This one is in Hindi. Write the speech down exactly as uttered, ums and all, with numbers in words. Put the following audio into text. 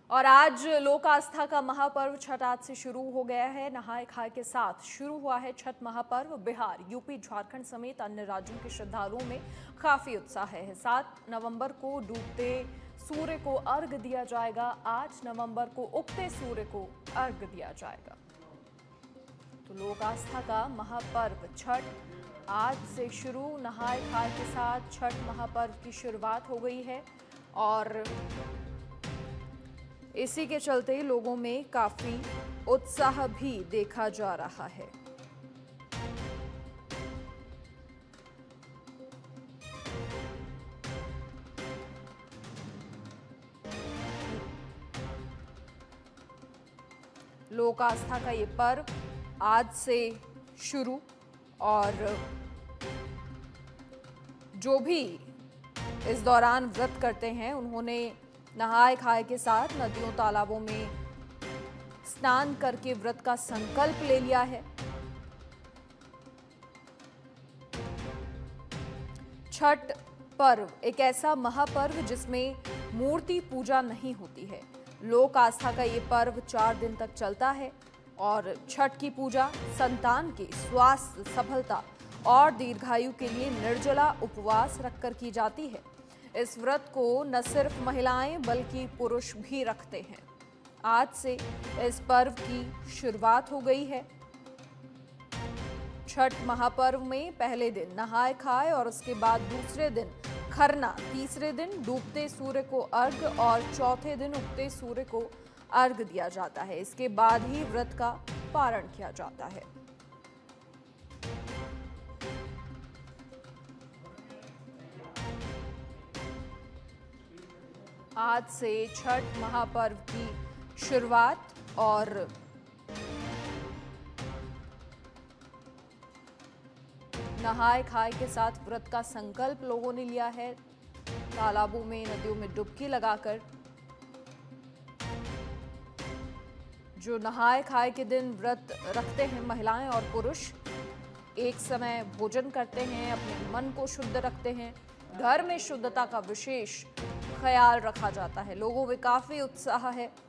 और आज लोक आस्था का महापर्व छठ आज से शुरू हो गया है। नहाय खाए के साथ शुरू हुआ है छठ महापर्व। बिहार, यूपी, झारखंड समेत अन्य राज्यों के श्रद्धालुओं में काफी उत्साह है। सात नवंबर को डूबते सूर्य को अर्घ दिया जाएगा। आठ नवंबर को उगते सूर्य को अर्घ दिया जाएगा। तो लोक आस्था का महापर्व छठ आज से शुरू। नहाय खाए के साथ छठ महापर्व की शुरुआत हो गई है और इसी के चलते लोगों में काफी उत्साह भी देखा जा रहा है। लोक आस्था का ये पर्व आज से शुरू और जो भी इस दौरान व्रत करते हैं उन्होंने नहाय खाए के साथ नदियों तालाबों में स्नान करके व्रत का संकल्प ले लिया है। छठ पर्व एक ऐसा महापर्व जिसमें मूर्ति पूजा नहीं होती है। लोक आस्था का ये पर्व चार दिन तक चलता है और छठ की पूजा संतान के स्वास्थ्य, सफलता और दीर्घायु के लिए निर्जला उपवास रखकर की जाती है। इस व्रत को न सिर्फ महिलाएं बल्कि पुरुष भी रखते हैं। आज से इस पर्व की शुरुआत हो गई है। छठ महापर्व में पहले दिन नहाय खाए और उसके बाद दूसरे दिन खरना, तीसरे दिन डूबते सूर्य को अर्घ और चौथे दिन उगते सूर्य को अर्घ दिया जाता है। इसके बाद ही व्रत का पारण किया जाता है। आज से छठ महापर्व की शुरुआत और नहाय खाए के साथ व्रत का संकल्प लोगों ने लिया है। तालाबों में, नदियों में डुबकी लगाकर जो नहाय खाए के दिन व्रत रखते हैं महिलाएं और पुरुष, एक समय भोजन करते हैं, अपने मन को शुद्ध रखते हैं। घर में शुद्धता का विशेष ख्याल रखा जाता है। लोगों में काफी उत्साह है।